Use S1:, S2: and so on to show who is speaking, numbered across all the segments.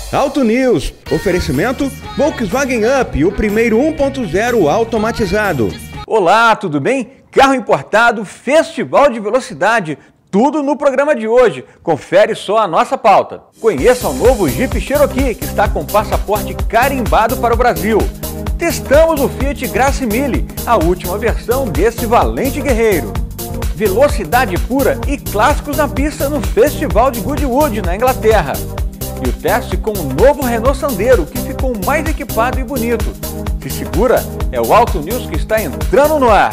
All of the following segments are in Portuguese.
S1: Auto News, oferecimento Volkswagen Up, o primeiro 1.0 automatizado.
S2: Olá, tudo bem? Carro importado, festival de velocidade, tudo no programa de hoje. Confere só a nossa pauta. Conheça o novo Jeep Cherokee, que está com passaporte carimbado para o Brasil. Testamos o Fiat Graça Mille, a última versão desse valente guerreiro. Velocidade pura e clássicos na pista no Festival de Goodwood, na Inglaterra. E o teste com o novo Renault Sandero, que ficou mais equipado e bonito. Se segura, é o Auto News que está entrando no ar.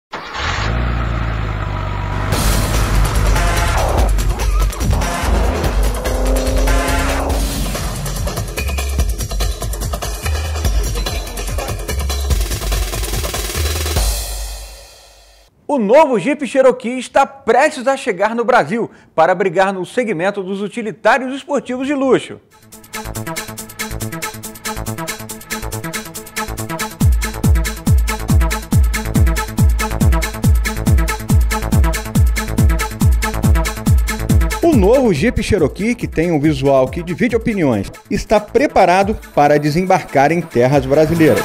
S2: O novo Jeep Cherokee está prestes a chegar no Brasil para brigar no segmento dos utilitários esportivos de luxo.
S1: O novo Jeep Cherokee, que tem um visual que divide opiniões, está preparado para desembarcar em terras brasileiras.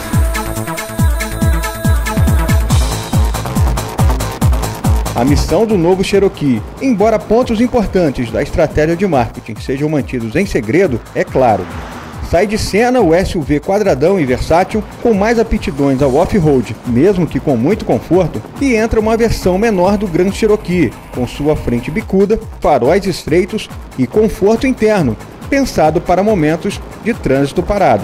S1: A missão do novo Cherokee, embora pontos importantes da estratégia de marketing sejam mantidos em segredo, é claro. Sai de cena o SUV quadradão e versátil, com mais aptidões ao off-road, mesmo que com muito conforto, e entra uma versão menor do Grand Cherokee, com sua frente bicuda, faróis estreitos e conforto interno, pensado para momentos de trânsito parado.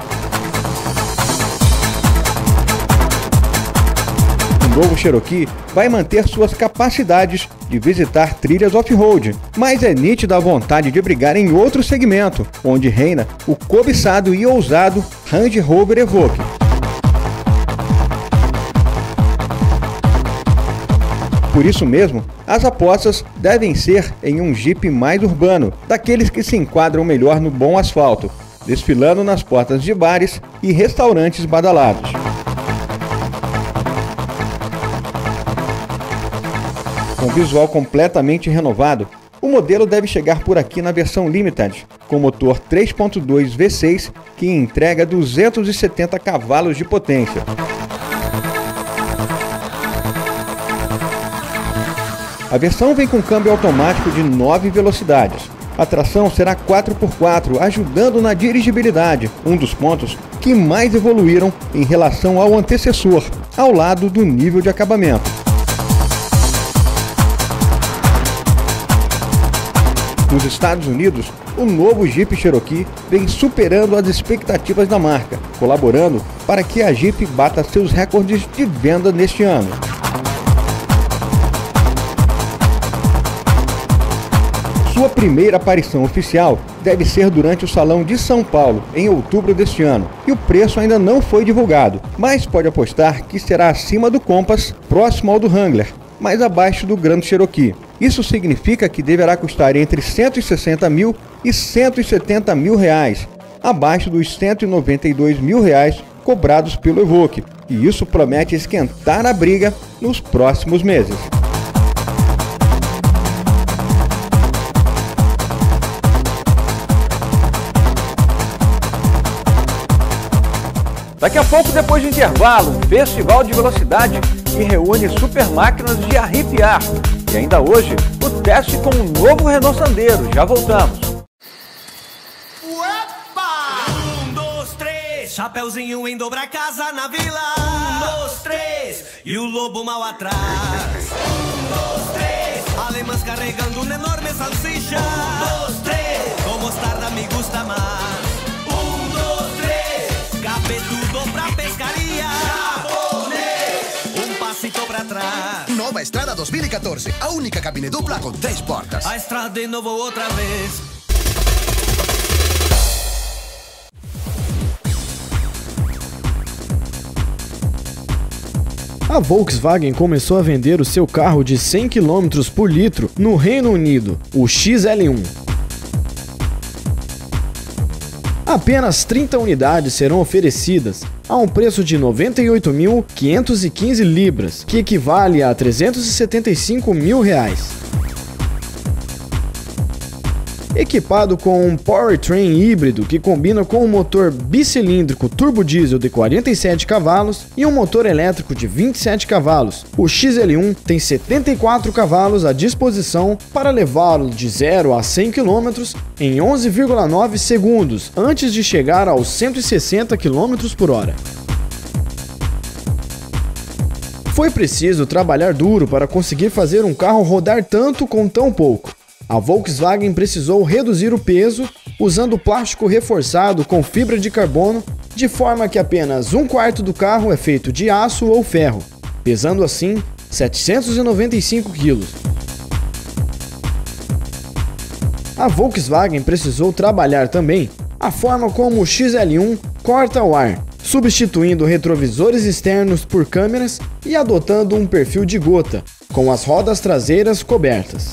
S1: O novo Cherokee vai manter suas capacidades de visitar trilhas off-road, mas é nítida a vontade de brigar em outro segmento, onde reina o cobiçado e ousado Range Rover Evoque. Por isso mesmo, as apostas devem ser em um Jeep mais urbano, daqueles que se enquadram melhor no bom asfalto, desfilando nas portas de bares e restaurantes badalados. Com visual completamente renovado, o modelo deve chegar por aqui na versão Limited, com motor 3.2 V6 que entrega 270 cavalos de potência. A versão vem com câmbio automático de 9 velocidades. A tração será 4x4, ajudando na dirigibilidade, um dos pontos que mais evoluíram em relação ao antecessor, ao lado do nível de acabamento. Nos Estados Unidos, o novo Jeep Cherokee vem superando as expectativas da marca, colaborando para que a Jeep bata seus recordes de venda neste ano. Sua primeira aparição oficial deve ser durante o Salão de São Paulo, em outubro deste ano, e o preço ainda não foi divulgado, mas pode apostar que será acima do Compass, próximo ao do Wrangler, mas abaixo do Grand Cherokee. Isso significa que deverá custar entre 160 mil e 170 mil reais, abaixo dos 192 mil reais cobrados pelo Evoque, e isso promete esquentar a briga nos próximos meses.
S2: Daqui a pouco, depois do intervalo, um festival de velocidade que reúne super máquinas de arrepiar. E ainda hoje, o teste com o novo Renault Sandero. Já voltamos.
S3: Uepa! 1, 2, 3, Chapeuzinho indo pra casa na vila. 1, 2, 3, e o lobo mal atrás. 1, 2, 3, alemãs carregando uma enorme salsicha. 1, 2, 3, com mostarda me gusta mais. 1, 2, 3, cabeçudo pra pescaria. Japonês, passito pra trás.
S4: Nova Estrada 2014, a única cabine dupla com 3 portas.
S3: A estrada de novo outra vez.
S5: A Volkswagen começou a vender o seu carro de 100 km por litro no Reino Unido, o XL1. Apenas 30 unidades serão oferecidas a um preço de 98.515 libras, que equivale a 375 mil reais. equipado com um powertrain híbrido que combina com um motor bicilíndrico turbodiesel de 47 cavalos e um motor elétrico de 27 cavalos. O XL1 tem 74 cavalos à disposição para levá-lo de 0 a 100 km em 11,9 segundos, antes de chegar aos 160 km por hora. Foi preciso trabalhar duro para conseguir fazer um carro rodar tanto com tão pouco. A Volkswagen precisou reduzir o peso usando plástico reforçado com fibra de carbono, de forma que apenas 1/4 do carro é feito de aço ou ferro, pesando assim 795 kg. A Volkswagen precisou trabalhar também a forma como o XL1 corta o ar, substituindo retrovisores externos por câmeras e adotando um perfil de gota, com as rodas traseiras cobertas.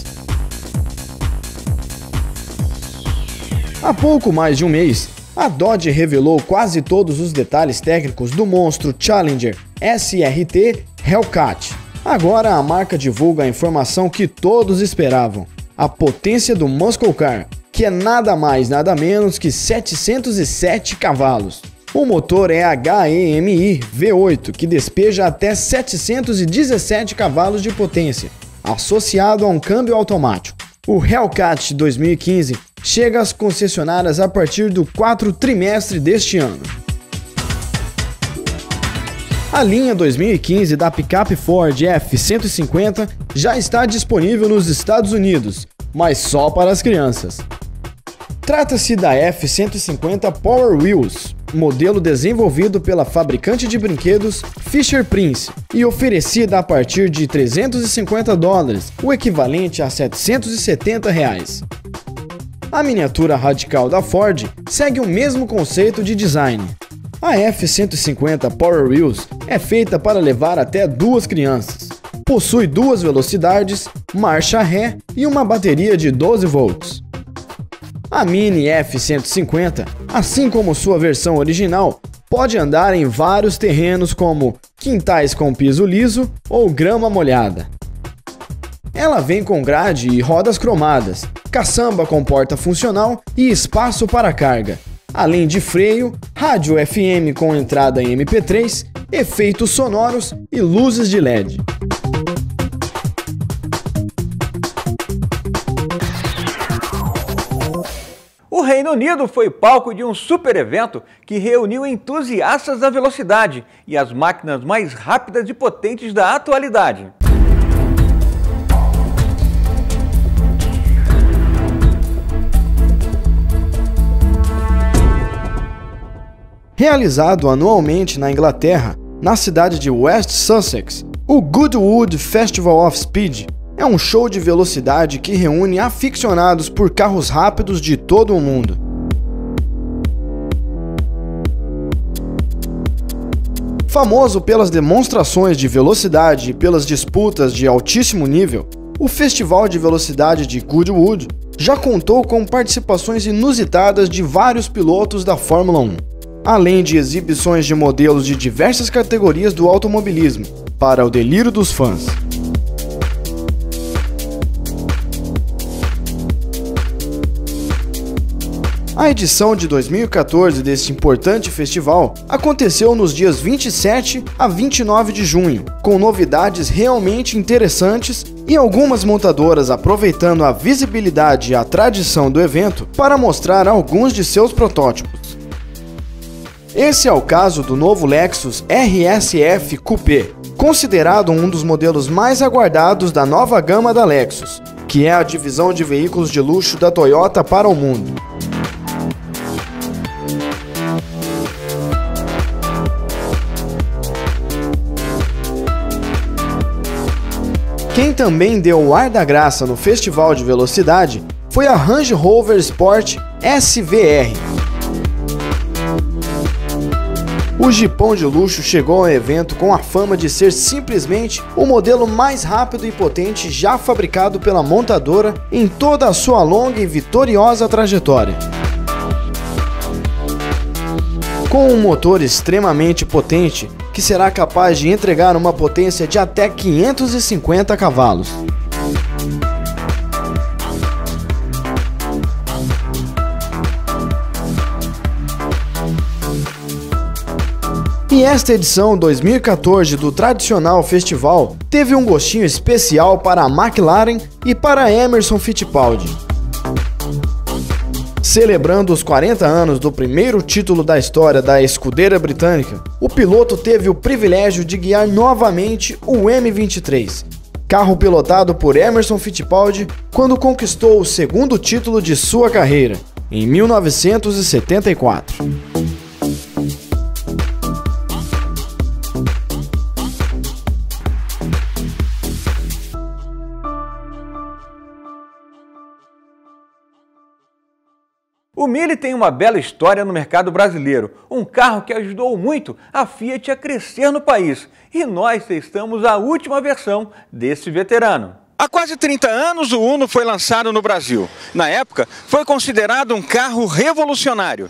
S5: Há pouco mais de um mês, a Dodge revelou quase todos os detalhes técnicos do monstro Challenger SRT Hellcat. Agora a marca divulga a informação que todos esperavam: a potência do Muscle Car, que é nada mais nada menos que 707 cavalos. O motor é HEMI V8, que despeja até 717 cavalos de potência, associado a um câmbio automático. O Hellcat 2015 chega às concessionárias a partir do 4º trimestre deste ano. A linha 2015 da picape Ford F-150 já está disponível nos Estados Unidos, mas só para as crianças. Trata-se da F-150 Power Wheels, modelo desenvolvido pela fabricante de brinquedos Fisher-Price e oferecida a partir de $350, o equivalente a R$ 770. A miniatura radical da Ford segue o mesmo conceito de design. A F-150 Power Wheels é feita para levar até 2 crianças. Possui 2 velocidades, marcha ré e uma bateria de 12 volts. A Mini F-150, assim como sua versão original, pode andar em vários terrenos como quintais com piso liso ou grama molhada. Ela vem com grade e rodas cromadas, caçamba com porta funcional e espaço para carga, além de freio, rádio FM com entrada MP3, efeitos sonoros e luzes de LED.
S2: O Reino Unido foi palco de um super evento que reuniu entusiastas da velocidade e as máquinas mais rápidas e potentes da atualidade.
S5: Realizado anualmente na Inglaterra, na cidade de West Sussex, o Goodwood Festival of Speed é um show de velocidade que reúne aficionados por carros rápidos de todo o mundo. Famoso pelas demonstrações de velocidade e pelas disputas de altíssimo nível, o Festival de Velocidade de Goodwood já contou com participações inusitadas de vários pilotos da Fórmula 1, além de exibições de modelos de diversas categorias do automobilismo, para o delírio dos fãs. A edição de 2014 deste importante festival aconteceu nos dias 27 a 29 de junho, com novidades realmente interessantes e algumas montadoras aproveitando a visibilidade e a tradição do evento para mostrar alguns de seus protótipos. Esse é o caso do novo Lexus RSF Coupé, considerado um dos modelos mais aguardados da nova gama da Lexus, que é a divisão de veículos de luxo da Toyota para o mundo. Quem também deu o ar da graça no Festival de Velocidade foi a Range Rover Sport SVR. O jipão de luxo chegou ao evento com a fama de ser simplesmente o modelo mais rápido e potente já fabricado pela montadora em toda a sua longa e vitoriosa trajetória. Com um motor extremamente potente, que será capaz de entregar uma potência de até 550 cavalos. E esta edição 2014 do tradicional festival teve um gostinho especial para a McLaren e para Emerson Fittipaldi. Celebrando os 40 anos do primeiro título da história da escudeira britânica, o piloto teve o privilégio de guiar novamente o M23, carro pilotado por Emerson Fittipaldi quando conquistou o segundo título de sua carreira, em 1974.
S2: O Mille tem uma bela história no mercado brasileiro, um carro que ajudou muito a Fiat a crescer no país, e nós testamos a última versão desse veterano. Há quase 30 anos o Uno foi lançado no Brasil. Na época, foi considerado um carro revolucionário.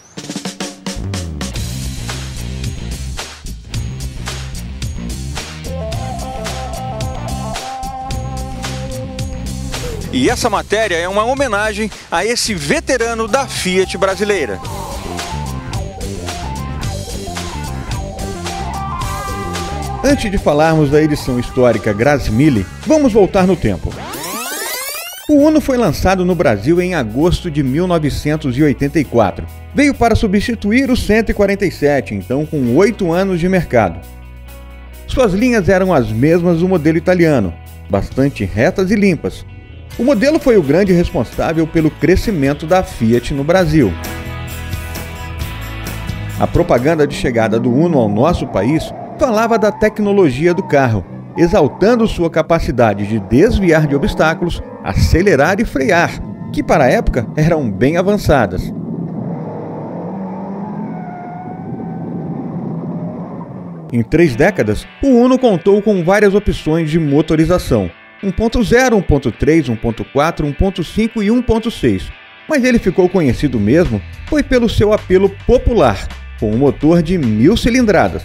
S2: E essa matéria é uma homenagem a esse veterano da Fiat brasileira.
S1: Antes de falarmos da edição histórica Grazie Mille, vamos voltar no tempo. O Uno foi lançado no Brasil em agosto de 1984. Veio para substituir o 147, então com 8 anos de mercado. Suas linhas eram as mesmas do modelo italiano, bastante retas e limpas. O modelo foi o grande responsável pelo crescimento da Fiat no Brasil. A propaganda de chegada do Uno ao nosso país falava da tecnologia do carro, exaltando sua capacidade de desviar de obstáculos, acelerar e frear, que para a época eram bem avançadas. Em 3 décadas, o Uno contou com várias opções de motorização, 1.0, 1.3, 1.4, 1.5 e 1.6, mas ele ficou conhecido mesmo foi pelo seu apelo popular, com um motor de 1000 cilindradas.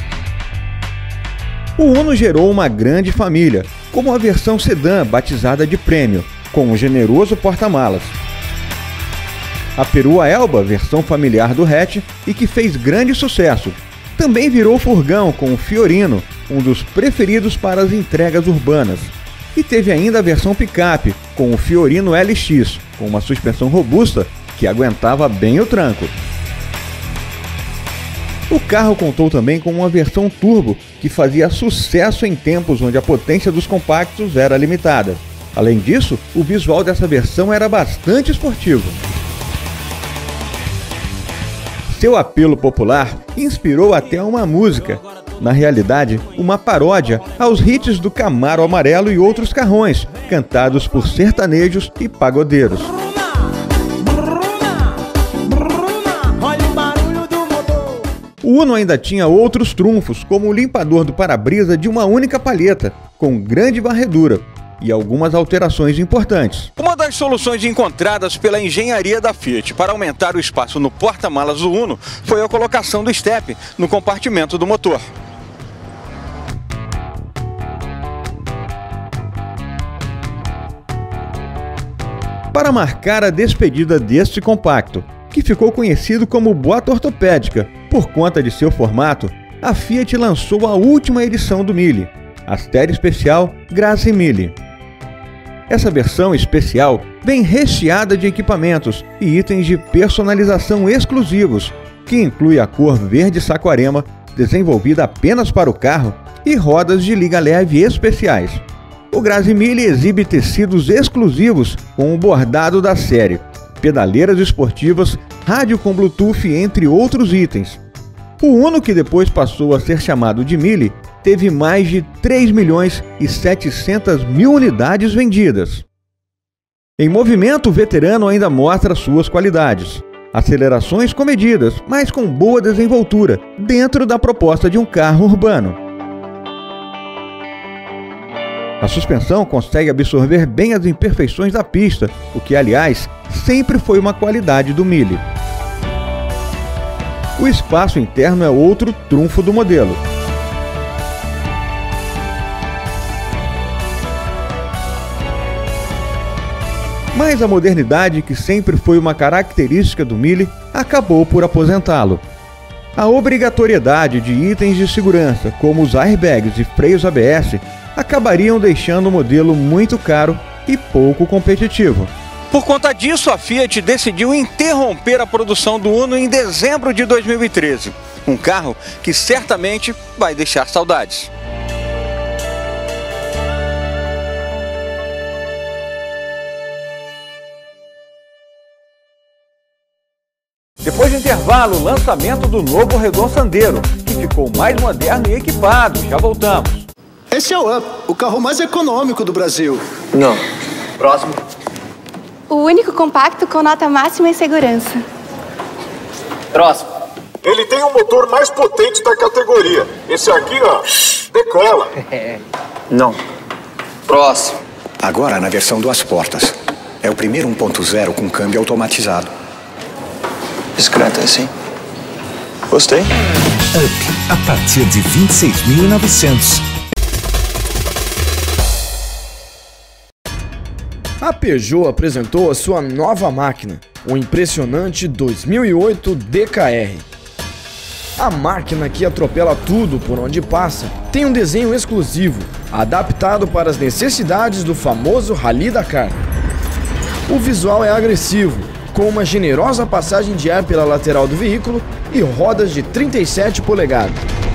S1: O Uno gerou uma grande família, como a versão sedã batizada de Premio, com um generoso porta-malas. A Perua Elba, versão familiar do hatch e que fez grande sucesso, também virou furgão com o Fiorino, um dos preferidos para as entregas urbanas. E teve ainda a versão picape, com o Fiorino LX, com uma suspensão robusta que aguentava bem o tranco. O carro contou também com uma versão turbo, que fazia sucesso em tempos onde a potência dos compactos era limitada. Além disso, o visual dessa versão era bastante esportivo. Seu apelo popular inspirou até uma música. Na realidade, uma paródia aos hits do Camaro Amarelo e outros carrões, cantados por sertanejos e pagodeiros. O Uno ainda tinha outros trunfos, como o limpador do para-brisa de uma única palheta, com grande varredura, e algumas alterações importantes.
S2: Uma das soluções encontradas pela engenharia da Fiat para aumentar o espaço no porta-malas do Uno foi a colocação do step no compartimento do motor.
S1: Para marcar a despedida deste compacto, que ficou conhecido como bota ortopédica, por conta de seu formato, a Fiat lançou a última edição do Mille, a série especial Grazie Mille. Essa versão especial vem recheada de equipamentos e itens de personalização exclusivos, que inclui a cor verde Saquarema, desenvolvida apenas para o carro, e rodas de liga leve especiais. O Grazie Mille exibe tecidos exclusivos com o bordado da série, pedaleiras esportivas, rádio com Bluetooth, entre outros itens. O Uno, que depois passou a ser chamado de Mille, teve mais de 3.700.000 unidades vendidas. Em movimento, o veterano ainda mostra suas qualidades. Acelerações comedidas, mas com boa desenvoltura, dentro da proposta de um carro urbano. A suspensão consegue absorver bem as imperfeições da pista, o que, aliás, sempre foi uma qualidade do Mille. O espaço interno é outro trunfo do modelo. Mas a modernidade, que sempre foi uma característica do Mille, acabou por aposentá-lo. A obrigatoriedade de itens de segurança, como os airbags e freios ABS, acabariam deixando o modelo muito caro e pouco competitivo.
S2: Por conta disso, a Fiat decidiu interromper a produção do Uno em dezembro de 2013. Um carro que certamente vai deixar saudades. Depois do intervalo, o lançamento do novo Renault Sandero, que ficou mais moderno e equipado. Já voltamos.
S6: Esse é o Up, o carro mais econômico do Brasil.
S7: Não. Próximo.
S8: O único compacto com nota máxima em segurança.
S7: Próximo.
S9: Ele tem o motor mais potente da categoria. Esse aqui, ó, decola.
S7: Não. Próximo.
S10: Agora na versão duas portas. É o primeiro 1.0 com câmbio automatizado.
S7: Discreto assim. Gostei.
S11: Up, a partir de 26.900.
S5: A Peugeot apresentou a sua nova máquina, o impressionante 2008 DKR. A máquina que atropela tudo por onde passa tem um desenho exclusivo, adaptado para as necessidades do famoso Rally Dakar. O visual é agressivo, com uma generosa passagem de ar pela lateral do veículo e rodas de 37 polegadas.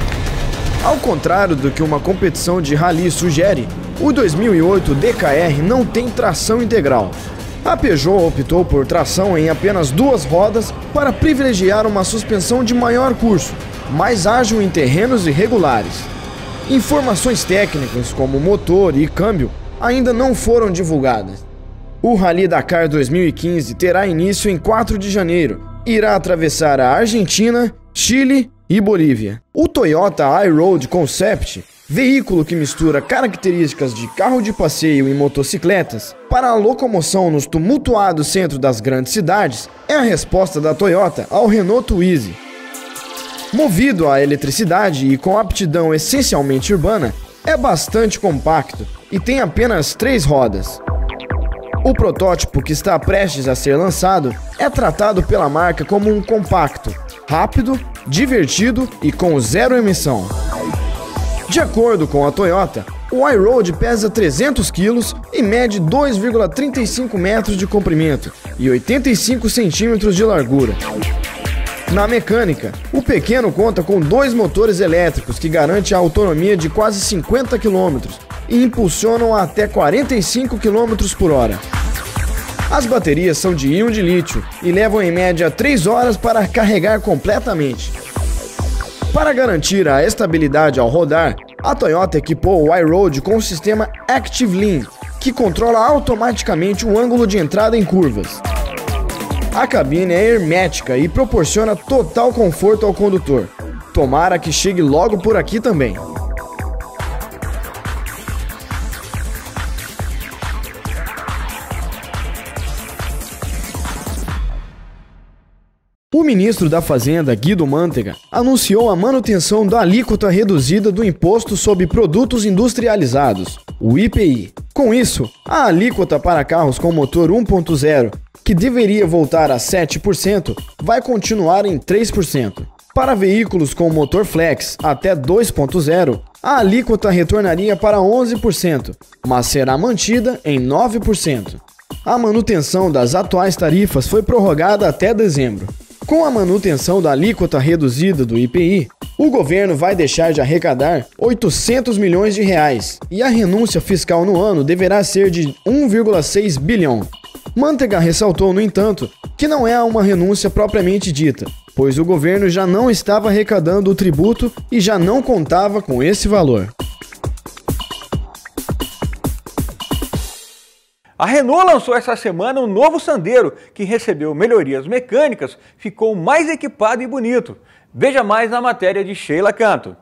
S5: Ao contrário do que uma competição de rally sugere, o 2008 DKR não tem tração integral. A Peugeot optou por tração em apenas duas rodas para privilegiar uma suspensão de maior curso, mais ágil em terrenos irregulares. Informações técnicas como motor e câmbio ainda não foram divulgadas. O Rally Dakar 2015 terá início em 4 de janeiro e irá atravessar a Argentina, Chile e Bolívia. O Toyota iRoad Concept, veículo que mistura características de carro de passeio e motocicletas para a locomoção nos tumultuados centros das grandes cidades, é a resposta da Toyota ao Renault Twizy. Movido à eletricidade e com aptidão essencialmente urbana, é bastante compacto e tem apenas 3 rodas. O protótipo que está prestes a ser lançado é tratado pela marca como um compacto, rápido, divertido e com zero emissão. De acordo com a Toyota, o iRoad pesa 300 kg e mede 2,35 metros de comprimento e 85 centímetros de largura. Na mecânica, o pequeno conta com 2 motores elétricos que garantem a autonomia de quase 50 km e impulsionam a até 45 km por hora. As baterias são de íon de lítio e levam em média 3 horas para carregar completamente. Para garantir a estabilidade ao rodar, a Toyota equipou o iRoad com o sistema Active Lean, que controla automaticamente o ângulo de entrada em curvas. A cabine é hermética e proporciona total conforto ao condutor. Tomara que chegue logo por aqui também. O ministro da Fazenda, Guido Mantega, anunciou a manutenção da alíquota reduzida do Imposto sobre Produtos Industrializados, o IPI. Com isso, a alíquota para carros com motor 1.0, que deveria voltar a 7%, vai continuar em 3%. Para veículos com motor flex até 2.0, a alíquota retornaria para 11%, mas será mantida em 9%. A manutenção das atuais tarifas foi prorrogada até dezembro. Com a manutenção da alíquota reduzida do IPI, o governo vai deixar de arrecadar 800 milhões de reais e a renúncia fiscal no ano deverá ser de 1,6 bilhão. Mantega ressaltou, no entanto, que não é uma renúncia propriamente dita, pois o governo já não estava arrecadando o tributo e já não contava com esse valor.
S2: A Renault lançou essa semana um novo Sandero, que recebeu melhorias mecânicas, ficou mais equipado e bonito. Veja mais na matéria de Sheila Canto.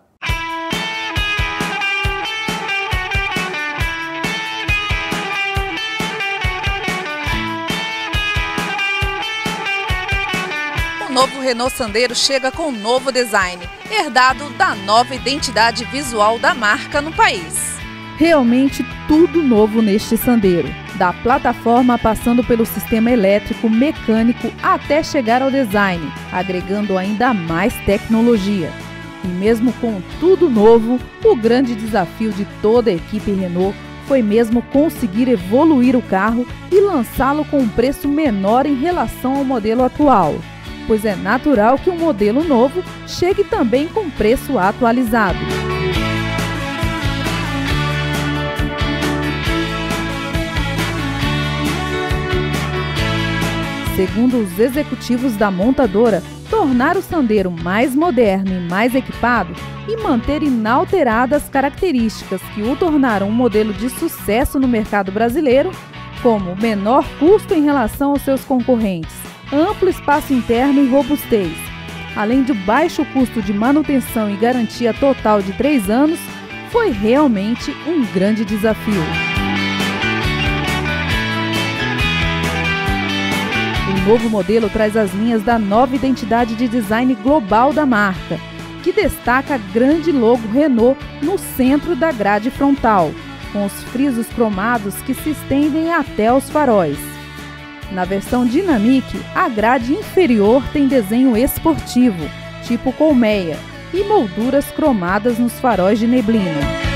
S12: O novo Renault Sandero chega com um novo design, herdado da nova identidade visual da marca no país.
S13: Realmente tudo novo neste Sandero.
S12: Da plataforma passando pelo sistema elétrico, mecânico até chegar ao design, agregando ainda mais tecnologia. E mesmo com tudo novo, o grande desafio de toda a equipe Renault foi mesmo conseguir evoluir o carro e lançá-lo com um preço menor em relação ao modelo atual, pois é natural que um modelo novo chegue também com preço atualizado. Segundo os executivos da montadora, tornar o Sandero mais moderno e mais equipado e manter inalteradas características que o tornaram um modelo de sucesso no mercado brasileiro, como menor custo em relação aos seus concorrentes, amplo espaço interno e robustez, além de baixo custo de manutenção e garantia total de 3 anos, foi realmente um grande desafio. O novo modelo traz as linhas da nova identidade de design global da marca, que destaca a grande logo Renault no centro da grade frontal, com os frisos cromados que se estendem até os faróis. Na versão Dynamic, a grade inferior tem desenho esportivo, tipo colmeia, e molduras cromadas nos faróis de neblina.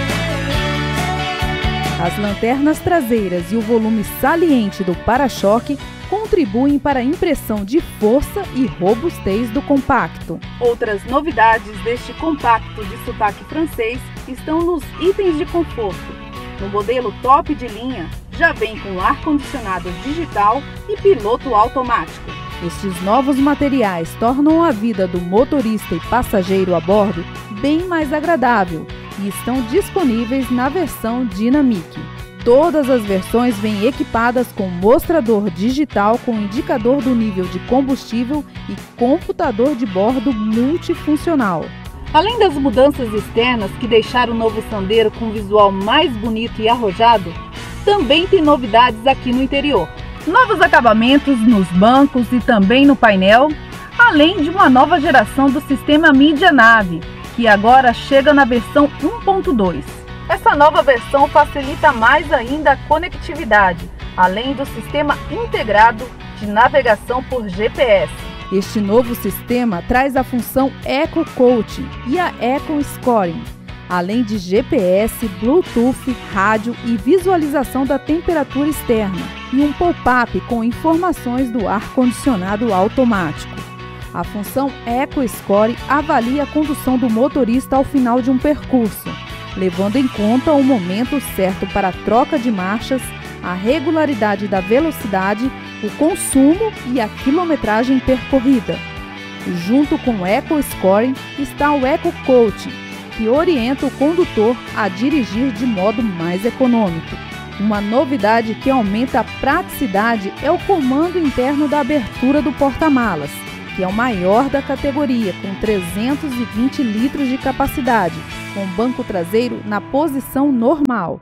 S12: As lanternas traseiras e o volume saliente do para-choque contribuem para a impressão de força e robustez do compacto. Outras novidades deste compacto de sotaque francês estão nos itens de conforto. No modelo top de linha, já vem com ar-condicionado digital e piloto automático. Estes novos materiais tornam a vida do motorista e passageiro a bordo bem mais agradável e estão disponíveis na versão Dynamic. Todas as versões vêm equipadas com mostrador digital com indicador do nível de combustível e computador de bordo multifuncional. Além das mudanças externas que deixaram o novo Sandero com um visual mais bonito e arrojado, também tem novidades aqui no interior. Novos acabamentos nos bancos e também no painel, além de uma nova geração do sistema Mídia Nave, que agora chega na versão 1.2. Essa nova versão facilita mais ainda a conectividade, além do sistema integrado de navegação por GPS. Este novo sistema traz a função Eco Coaching e a Eco Scoring, além de GPS, Bluetooth, rádio e visualização da temperatura externa, e um pop-up com informações do ar-condicionado automático. A função Eco Score avalia a condução do motorista ao final de um percurso, levando em conta o momento certo para a troca de marchas, a regularidade da velocidade, o consumo e a quilometragem percorrida. Junto com o Eco Scoring está o Eco Coaching, que orienta o condutor a dirigir de modo mais econômico. Uma novidade que aumenta a praticidade é o comando interno da abertura do porta-malas, que é o maior da categoria, com 320 litros de capacidade, com o banco traseiro na posição normal.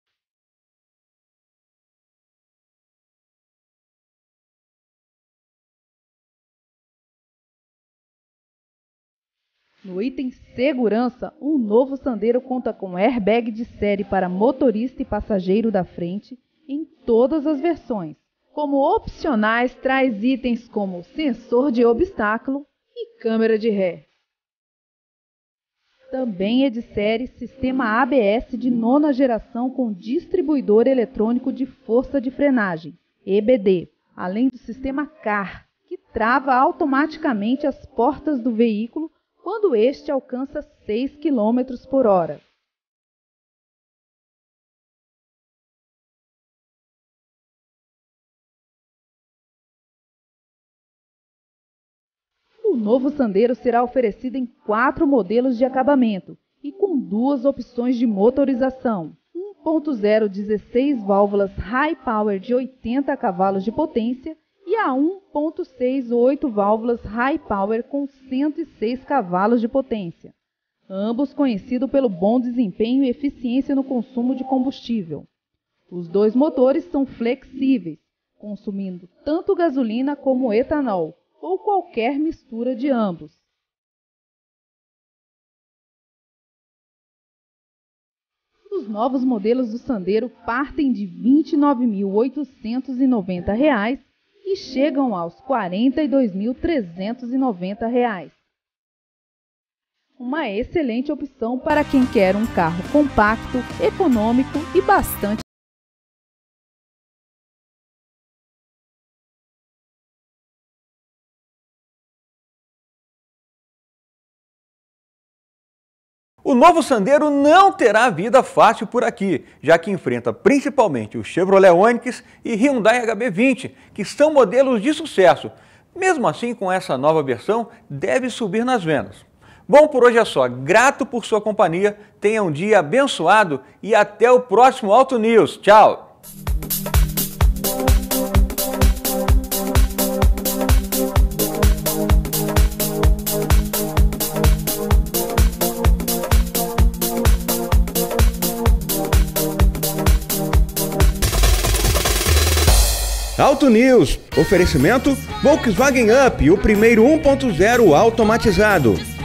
S12: No item segurança, um novo Sandero conta com airbag de série para motorista e passageiro da frente em todas as versões. Como opcionais, traz itens como sensor de obstáculo e câmera de ré. Também é de série sistema ABS de 9ª geração com distribuidor eletrônico de força de frenagem, EBD, além do sistema CAR, que trava automaticamente as portas do veículo quando este alcança 6 km por hora. O novo Sandero será oferecido em 4 modelos de acabamento e com 2 opções de motorização. 1.0 16 válvulas High Power de 80 cavalos de potência e a 1.6 8 válvulas High Power com 106 cavalos de potência. Ambos conhecidos pelo bom desempenho e eficiência no consumo de combustível. Os 2 motores são flexíveis, consumindo tanto gasolina como etanol, ou qualquer mistura de ambos. Os novos modelos do Sandero partem de R$ 29.890 e chegam aos R$ 42.390. Uma excelente opção para quem quer um carro compacto, econômico e bastante.
S2: O novo Sandero não terá vida fácil por aqui, já que enfrenta principalmente o Chevrolet Onix e Hyundai HB20, que são modelos de sucesso. Mesmo assim, com essa nova versão, deve subir nas vendas. Bom, por hoje é só. Grato por sua companhia, tenha um dia abençoado e até o próximo Auto News. Tchau!
S1: Auto News, oferecimento Volkswagen Up, o primeiro 1.0 automatizado.